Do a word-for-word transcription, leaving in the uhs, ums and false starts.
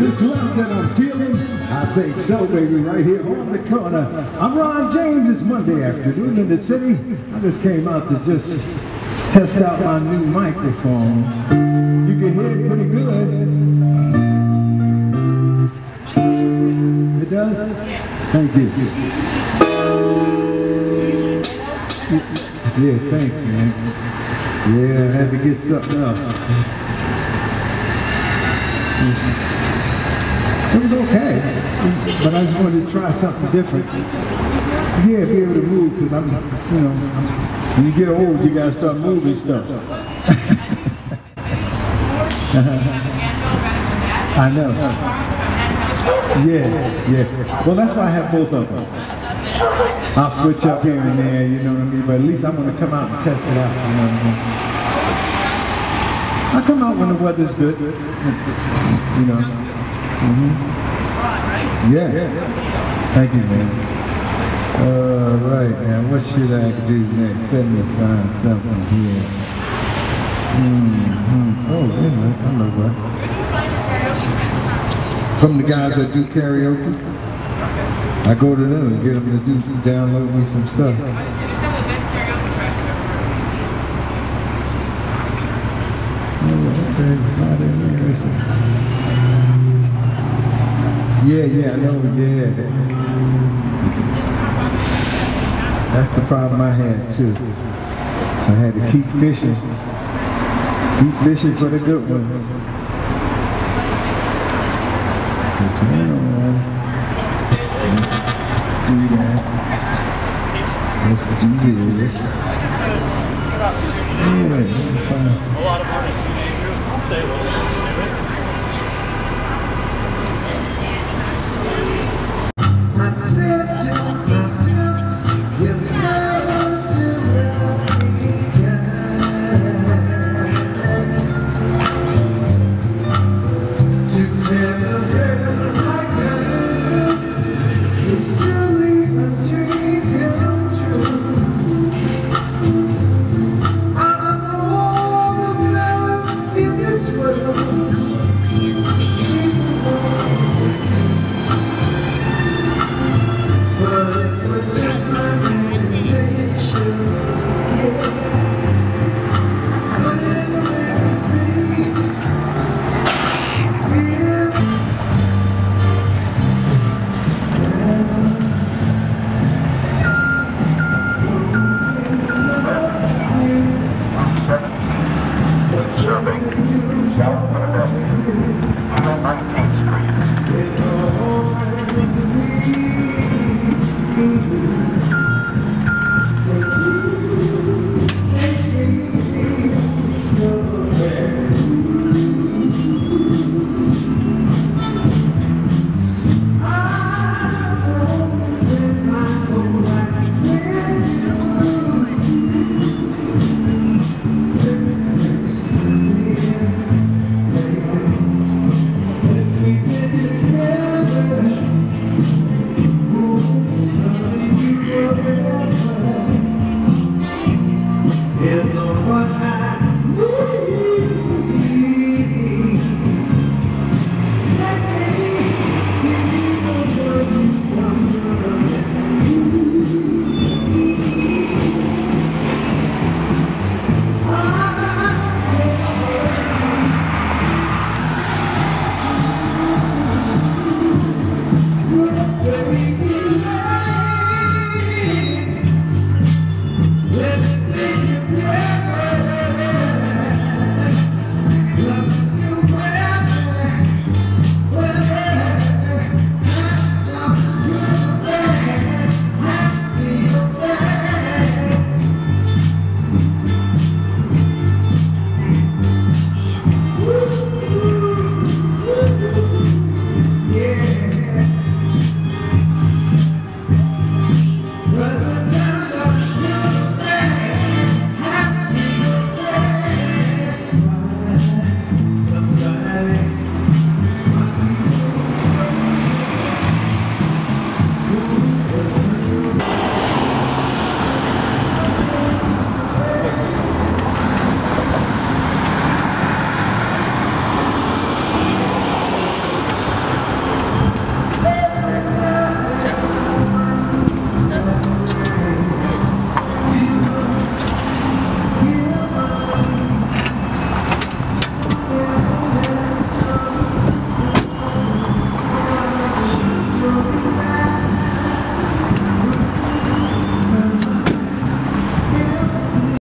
this love that I'm feeling? I think so, baby, right here on the corner. I'm Ronn Jaimz. It's Monday afternoon in the city. I just came out to just test out my new microphone. You can hear it pretty good. It does? Thank you. Yeah, thanks, man. Yeah, I had to get something else. It was okay, but I just wanted to try something different. Yeah, be able to move, because I'm, you know, when you get old, you gotta start moving stuff. I know. Yeah, yeah. Well, that's why I have both of them. I'll switch up here and there, you know what I mean? But at least I'm going to come out and test it out, you know what I mean? I come out when the weather's good, you know. Mm-hmm. Yeah. Thank you, man. All right, now what should I do next? Let me find something here. Mm-hmm. Oh, anyway, I know what. From the guys that do karaoke, I go to them and get them to do download me some stuff. Yeah, yeah, I know, yeah. That's the problem I had too. So I had to keep fishing. Keep fishing for the good ones. Let's do that. Let's do this. Yeah, a lot of money. I'll stay with it.